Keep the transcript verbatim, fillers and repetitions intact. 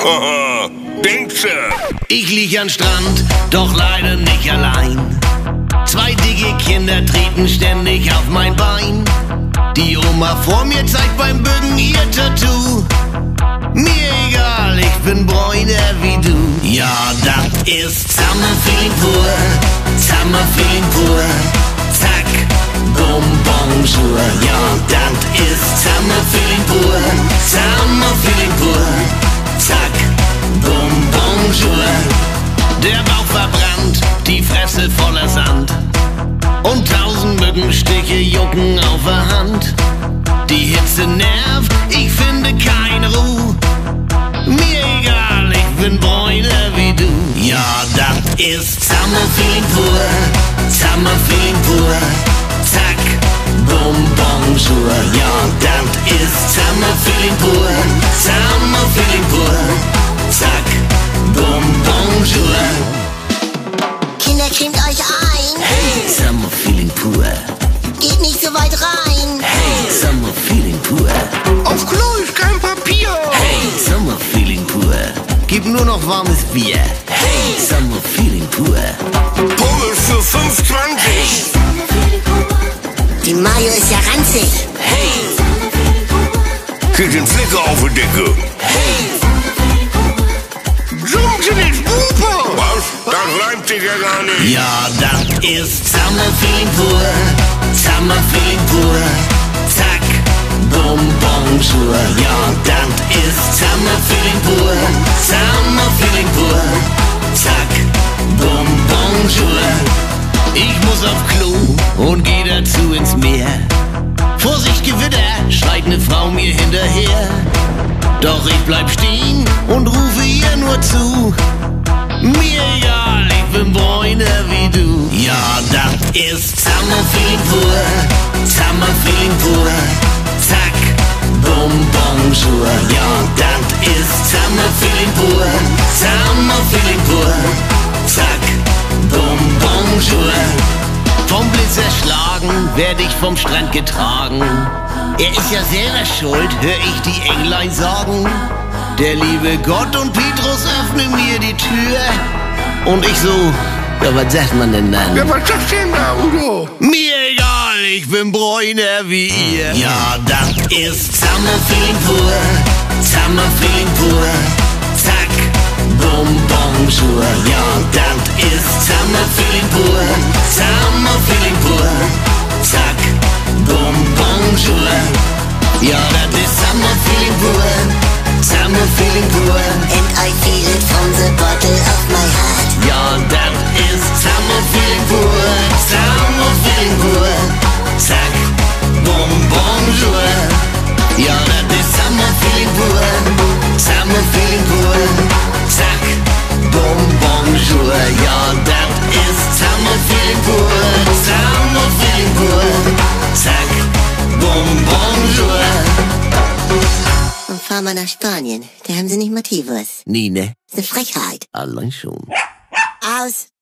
Denkste? Ich lieg am Strand, doch leider nicht allein. Zwei dicke Kinder treten ständig auf mein Bein. Die Oma vor mir zeigt beim Bücken ihr Tattoo. Mir egal, ich bin bräuner wie du. Ja, das ist Summer Feeling pur, Summer Feeling pur. Zack, bum, bonjour. Ja, das ist Summer Feeling pur, Summer Feeling pur. Zack, bum, bonjour. Der Bauch verbrannt, die Fresse voller Sand. Und tausend Mückenstiche jucken auf der Hand. Die Hitze nervt, ich finde keine Ruhe. Mir egal, ich bin bräuner wie du. Ja, das ist Summer Feeling pur, Summer Feeling pur. Zack, bum, bonjour. Ja, das ist Summer Feeling pur, Summer Feeling pur. Zack, bum, bonjour. Kinder, cremt euch ein. Hey, Summer Feeling pur. Geht nicht so weit rein. Hey, Summer Feeling pur. Auf Klo ist kein Papier. Hey, Summer Feeling pur. Gib nur noch warmes Bier. Hey, Summer Feeling pur. Pommes für fünf zwanzig. Die Mayo ist ja ranzig. Hey, Hier sind Flecke auf der Decke. hey, Jump sind ins Bupe. Was? Das reimt sich ja gar nicht. ja, das ist Summer Feeling pur, Summer Feeling pur. Zack, bum, bonjour. Ja, das ist Summer Feeling pur, Summer Feeling pur. Zack, bum, bonjour. Ich muss auf Klo und geh dazu ins Meer. Vorsicht, Gewitter, schreit ne Frau mir hinterher. Doch ich bleib stehen und rufe ihr nur zu. Mir egal, ich bin bräuner wie du. Ja, das ist Summer Feeling pur, Summer Feeling pur. Zack, bum, bonjour. Ja, das ist Summer Feeling pur, Summer Feeling pur. Zack, bum, bonjour. Vom Blitz erschlagen, werd ich vom Strand getragen. Er ist ja selber schuld, hör ich die Englein sagen. Der liebe Gott und Petrus öffnen mir die Tür. Und ich so, ja, was sagt man denn dann? Ja, was sagst du denn da, Udo? Mir egal, ich bin bräuner wie ihr. Ja, das ist Summer Feeling pur, Summer Feeling pur. Zack, bum, bonjour. Ja, das ist Summer Feeling pur, Summer Feeling pur. Zack, bum, bonjour. Ja, das ist Summer Feeling pur, Summer Feeling pur. And I feel it from the bottle of my heart. Ja, das ist Summer Feeling pur, Summer Feeling pur. Zack, bum, bonjour. Ja, das ist Summer Feeling pur, Summer Feeling pur. Zack, bum, bonjour. Ja, das ist Summer Feeling pur, Summer Feeling pur. Zack, bum, bonjour. Und fahr mal nach Spanien. Da haben sie nicht Motivus. Nie, ne? Das ist eine Frechheit. Allein schon. Aus.